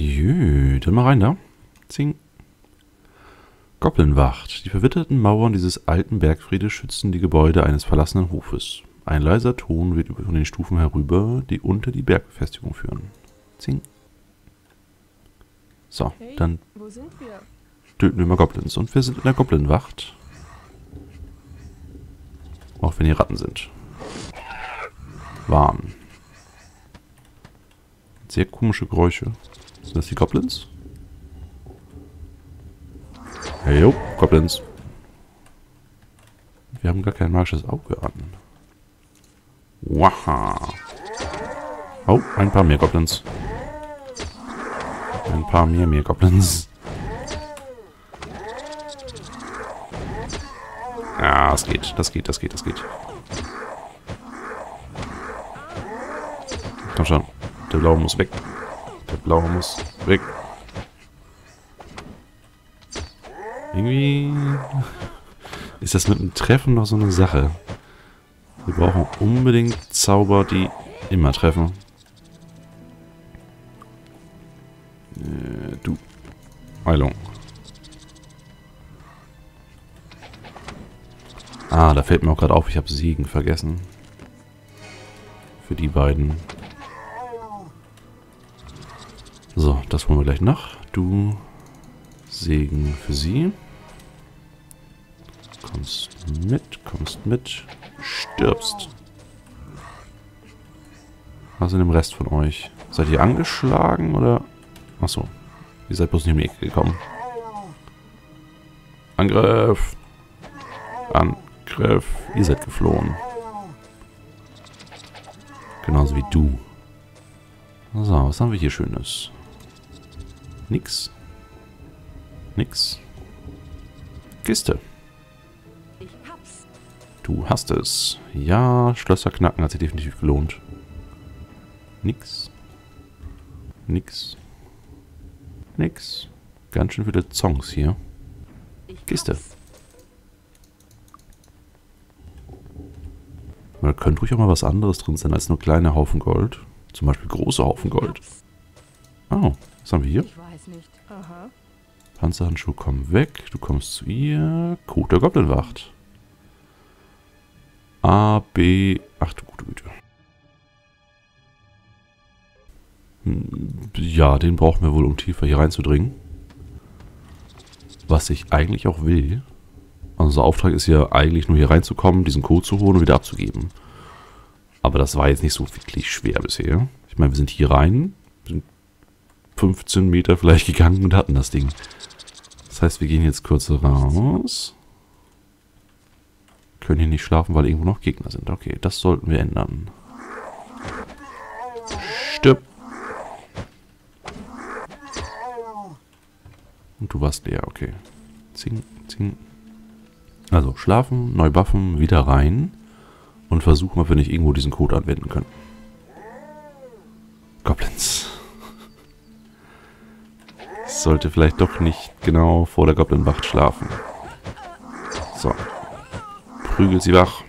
Jö, dann mal rein da. Zing. Goblinwacht. Die verwitterten Mauern dieses alten Bergfriedes schützen die Gebäude eines verlassenen Hofes. Ein leiser Ton weht von den Stufen herüber, die unter die Bergbefestigung führen. Zing. So, Hey, dann wo sind wir? töten wir mal Goblins. Und wir sind in der Goblinwacht. Auch wenn hier Ratten sind. Warn. Sehr komische Geräusche. Sind das die Goblins? Hey, jo, Goblins. Wir haben gar kein magisches Auge an. Waha. Oh, ein paar mehr Goblins. Ein paar mehr Goblins. Ja, das geht. Komm schon. Der Blaue muss weg. Irgendwie ist das mit dem Treffen noch so eine Sache. Wir brauchen unbedingt Zauber, die immer treffen. Du. Heilung. Ah, da fällt mir auch gerade auf, ich habe Segen vergessen. Für die beiden. So, das holen wir gleich nach. Du, Segen für sie. Kommst mit. Stirbst. Was ist denn dem Rest von euch? Seid ihr angeschlagen oder? Achso. Ihr seid bloß nicht um die Ecke gekommen. Angriff. Ihr seid geflohen. Genauso wie du. So, was haben wir hier Schönes? Nix. Kiste. Du hast es. Ja, Schlösser knacken hat sich definitiv gelohnt. Nix. Ganz schön viele Zongs hier. Kiste. Da könnte ruhig auch mal was anderes drin sein als nur kleine Haufen Gold. Zum Beispiel große Haufen Gold. Oh, was haben wir hier? Ich weiß nicht. Aha. Panzerhandschuhe kommen weg. Du kommst zu ihr. Code der Goblinwacht. A, B. Ach du gute Güte. Ja, den brauchen wir wohl, um tiefer hier reinzudringen. Was ich eigentlich auch will. Also unser Auftrag ist ja eigentlich nur hier reinzukommen, diesen Code zu holen und wieder abzugeben. Aber das war jetzt nicht so wirklich schwer bisher. Ich meine, wir sind hier rein, sind 15 Meter vielleicht gegangen und hatten das Ding. Das heißt, wir gehen jetzt kurz raus. Können hier nicht schlafen, weil irgendwo noch Gegner sind. Okay, das sollten wir ändern. Stirb! Und du warst leer, okay. Zing. Also, schlafen, neu buffen, wieder rein. Und versuchen, ob wir nicht irgendwo diesen Code anwenden können. Goblins. Sollte vielleicht doch nicht genau vor der Goblinwacht schlafen. So. Prügelt sie wach.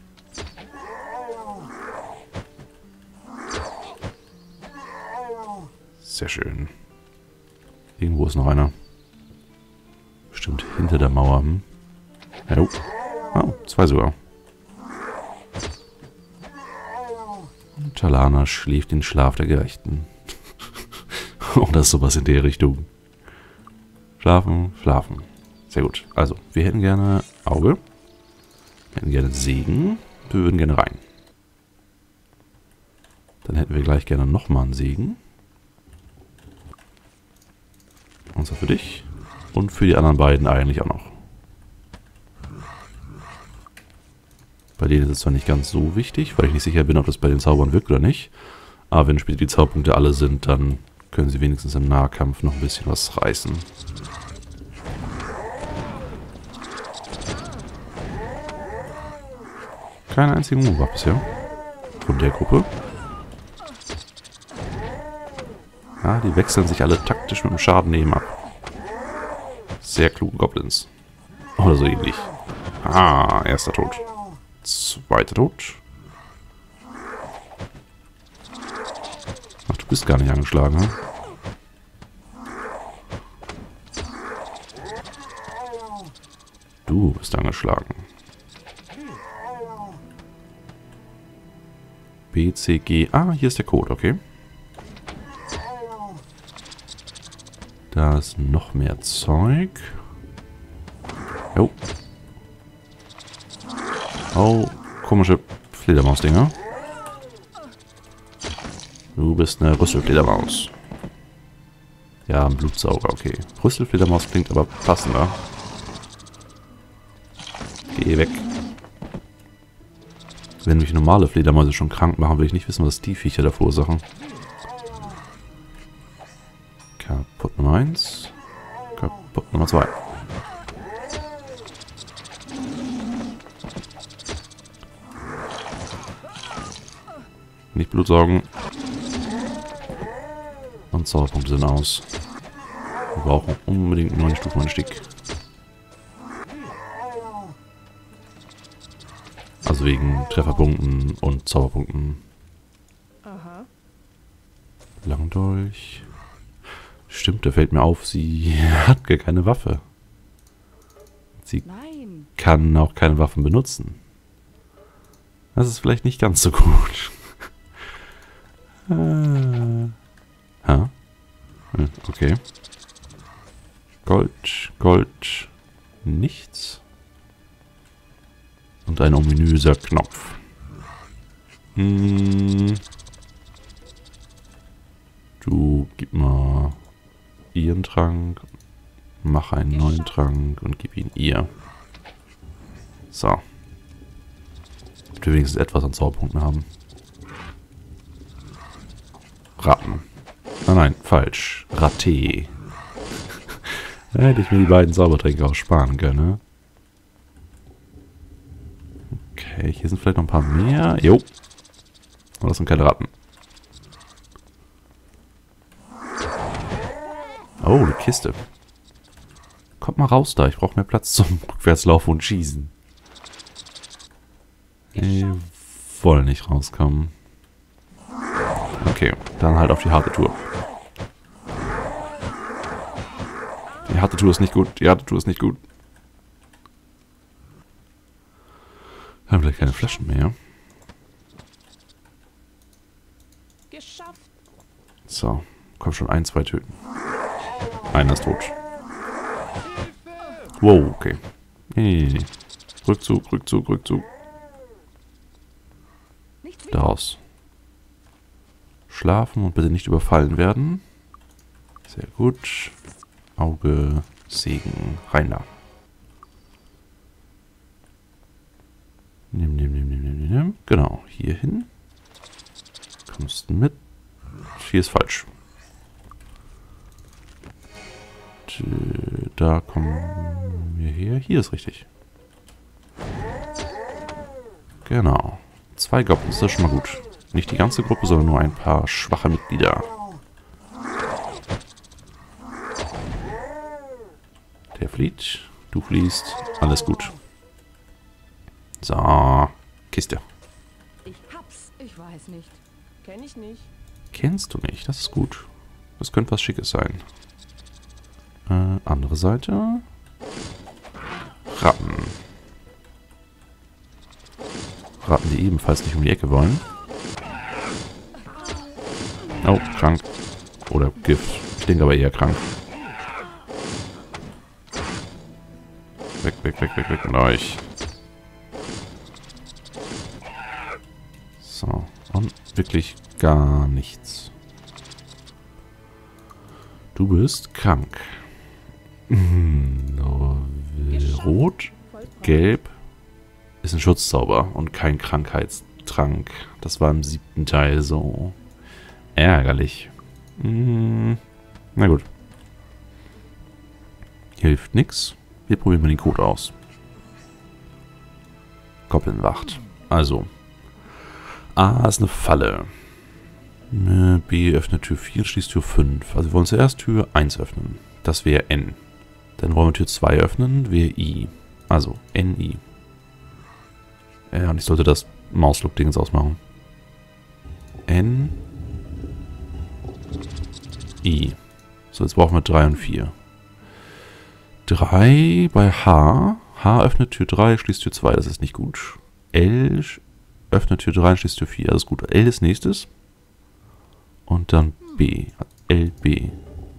Sehr schön. Irgendwo ist noch einer. Bestimmt hinter der Mauer. Ja, oh, zwei sogar. Und Talana schläft den Schlaf der Gerechten. Oder sowas in der Richtung. Schlafen. Sehr gut. Also, wir hätten gerne Auge. Wir hätten gerne Segen. Wir würden gerne rein. Dann hätten wir gleich gerne nochmal einen Segen. Und zwar für dich. Und für die anderen beiden eigentlich auch noch. Bei denen ist es zwar nicht ganz so wichtig, weil ich nicht sicher bin, ob das bei den Zaubern wirkt oder nicht. Aber wenn später die Zauberpunkte alle sind, dann können sie wenigstens im Nahkampf noch ein bisschen was reißen. Keinen einzigen Move bisher. Von der Gruppe. Ja, die wechseln sich alle taktisch mit dem Schaden nehmen ab. Sehr kluge Goblins. Oder so ähnlich. Ah, erster Tod. Zweiter Tod. Ach, du bist gar nicht angeschlagen, ne? Du bist angeschlagen. B, C, G. Ah, hier ist der Code, okay. Da ist noch mehr Zeug. Jo. Oh, komische Fledermausdinger. Du bist eine Rüsselfledermaus. Ja, ein Blutsauger, okay. Rüsselfledermaus klingt aber passender. Geh weg. Wenn mich normale Fledermäuse schon krank machen, will ich nicht wissen, was die Viecher da verursachen. Kaputt Nummer 1. Kaputt Nummer 2. Nicht Blutsaugen. Und Zauberpunkte sind aus. Wir brauchen unbedingt einen neuen Stufenanstieg. Also wegen Trefferpunkten und Zauberpunkten. Aha. Langdolch. Stimmt, da fällt mir auf, sie hat gar keine Waffe. Sie Nein. kann auch keine Waffen benutzen. Das ist vielleicht nicht ganz so gut. Okay. Gold, Gold, nichts. Und ein ominöser Knopf. Du gib mal ihren Trank, mach einen neuen Trank und gib ihn ihr. So. Damit wir wenigstens etwas an Zauberpunkten haben. Ratten. Nein, falsch. Ratte. Da hätte ich mir die beiden Zaubertränke auch sparen können, ne? Okay, hier sind vielleicht noch ein paar mehr. Jo. Aber das sind keine Ratten. Oh, eine Kiste. Kommt mal raus da. Ich brauche mehr Platz zum Rückwärtslaufen und Schießen. Die wollen nicht rauskommen. Okay, dann halt auf die harte Tour. Die harte Tour ist nicht gut. Die harte Tour ist nicht gut. Haben vielleicht keine Flaschen mehr. Geschafft. So, komm schon, 1, 2 töten. Einer ist tot. Wow, okay. Nee. Rückzug, Rückzug, Rückzug. Daraus. Schlafen und bitte nicht überfallen werden. Sehr gut. Auge, Segen, rein da. Nimm. Genau, hier hin. Kommst mit. Hier ist falsch. Da kommen wir her. Hier ist richtig. Genau. 2 Goblins, das ist schon mal gut. Nicht die ganze Gruppe, sondern nur ein paar schwache Mitglieder. Der flieht. Du fliehst. Alles gut. So. Kiste. Ich hab's. Ich weiß nicht. Kenn ich nicht. Kennst du nicht? Das ist gut. Das könnte was Schickes sein. Andere Seite. Ratten. Ratten, die ebenfalls nicht um die Ecke wollen. Oh, krank. Oder Gift. Ich denke aber eher krank. Weg mit euch. So. Und wirklich gar nichts. Du bist krank. Rot, gelb ist ein Schutzzauber und kein Krankheitstrank. Das war im 7. Teil so ärgerlich. Na gut. Hilft nix. Wir probieren mal den Code aus. Goblin-Wacht. Also. A ist eine Falle. B öffnet Tür 4, schließt Tür 5. Also wir wollen zuerst Tür 1 öffnen. Das wäre N. Dann wollen wir Tür 2 öffnen, wäre I. Also NI. Ja, und ich sollte das Mauslook-Dingens ausmachen. N. I. So, jetzt brauchen wir 3 und 4. 3 bei H H öffnet Tür 3, schließt Tür 2. Das ist nicht gut. L öffnet Tür 3 und schließt Tür 4. Das ist gut. L ist nächstes. Und dann B. L, B.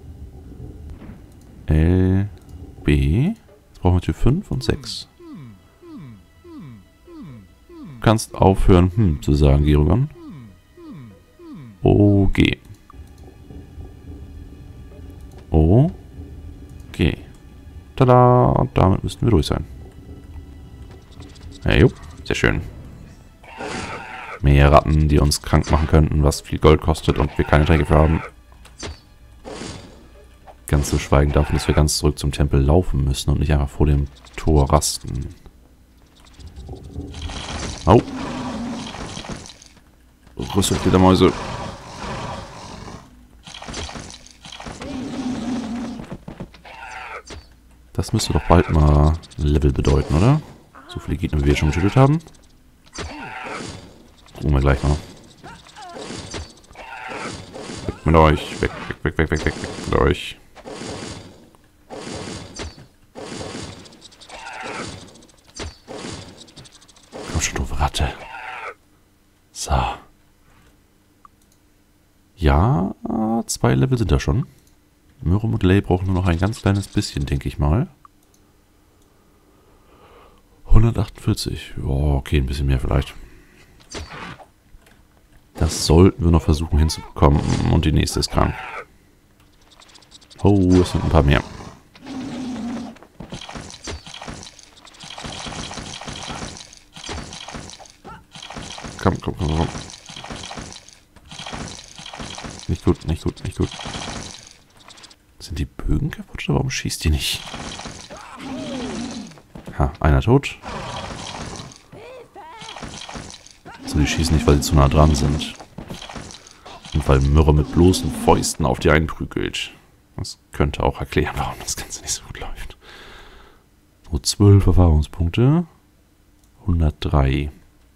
L, B. Jetzt brauchen wir Tür 5 und 6. Du kannst aufhören, zu sagen, Gerogon. O, G. O, G. Tada, damit müssten wir durch sein. Ja, jupp, sehr schön. Mehr Ratten, die uns krank machen könnten, was viel Gold kostet und wir keine Tränke für haben. Ganz zu schweigen davon, dass wir ganz zurück zum Tempel laufen müssen und nicht einfach vor dem Tor rasten. Au. Rüsselfledermäuse. Das müsste doch bald mal ein Level bedeuten, oder? So viele Gegner, wie wir schon getötet haben. Gucken wir gleich mal. Weg mit euch. Weg mit euch. Komm schon, doofe Ratte. So. Ja, 2 Level sind da schon. Myrum und Lay brauchen nur noch ein ganz kleines bisschen, denke ich mal. 148. Oh, okay, ein bisschen mehr vielleicht. Das sollten wir noch versuchen hinzubekommen. Und die nächste ist krank. Oh, es sind ein paar mehr. Komm. Nicht gut. Sind die Bögen kaputt oder warum schießt die nicht? Ha, einer tot. So, die schießen nicht, weil sie zu nah dran sind. Und weil Myrrhe mit bloßen Fäusten auf die einprügelt. Das könnte auch erklären, warum das Ganze nicht so gut läuft. Nur 12 Erfahrungspunkte. 103.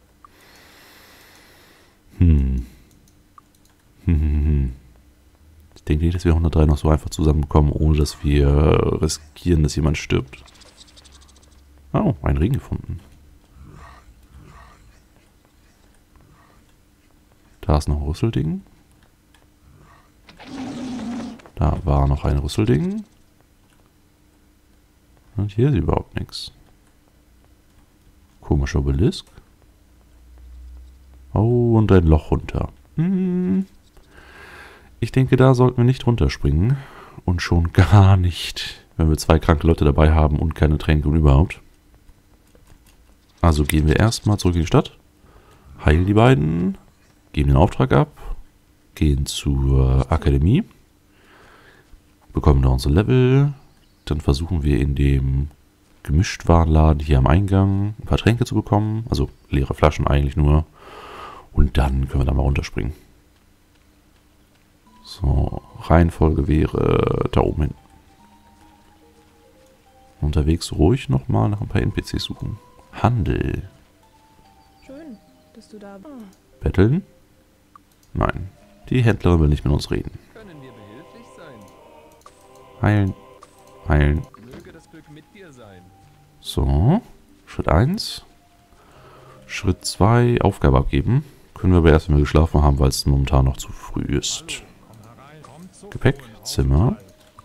Ich denke nicht, dass wir 103 noch so einfach zusammenbekommen, ohne dass wir riskieren, dass jemand stirbt. Oh, ein Ring gefunden. Da ist noch ein Rüsselding. Da war noch ein Rüsselding. Und hier ist überhaupt nichts. Komischer Obelisk. Oh, und ein Loch runter. Ich denke, da sollten wir nicht runterspringen. Und schon gar nicht, wenn wir 2 kranke Leute dabei haben und keine Tränke und überhaupt. Also gehen wir erstmal zurück in die Stadt. Heilen die beiden. Geben den Auftrag ab. Gehen zur Akademie. Bekommen da unsere Level. Dann versuchen wir in dem Gemischtwarenladen hier am Eingang ein paar Tränke zu bekommen. Also leere Flaschen eigentlich nur. Und dann können wir da mal runterspringen. So, Reihenfolge wäre da oben hin. Unterwegs ruhig nochmal nach ein paar NPCs suchen. Handel. Schön, dass du da bist. Betteln? Nein. Die Händlerin will nicht mit uns reden. Können wir behilflich sein? Heilen. Heilen. Möge das Glück mit dir sein. So. Schritt 1. Schritt 2. Aufgabe abgeben. Können wir aber erst, wenn wir geschlafen haben, weil es momentan noch zu früh ist. Gepäck. Zimmer.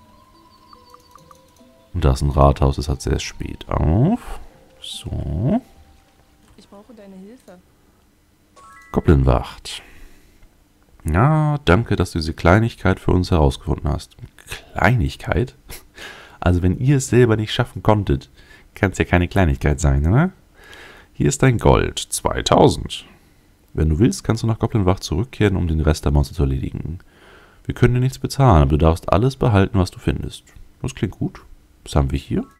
Und da ist ein Rathaus. Das hat sehr spät auf. So. Ich brauche deine Hilfe. Goblinwacht. Ja, danke, dass du diese Kleinigkeit für uns herausgefunden hast. Kleinigkeit? Also wenn ihr es selber nicht schaffen konntet, kann es ja keine Kleinigkeit sein, oder? Hier ist dein Gold. 2000. Wenn du willst, kannst du nach Goblinwacht zurückkehren, um den Rest der Monster zu erledigen. Wir können dir nichts bezahlen, aber du darfst alles behalten, was du findest. Das klingt gut. Was haben wir hier?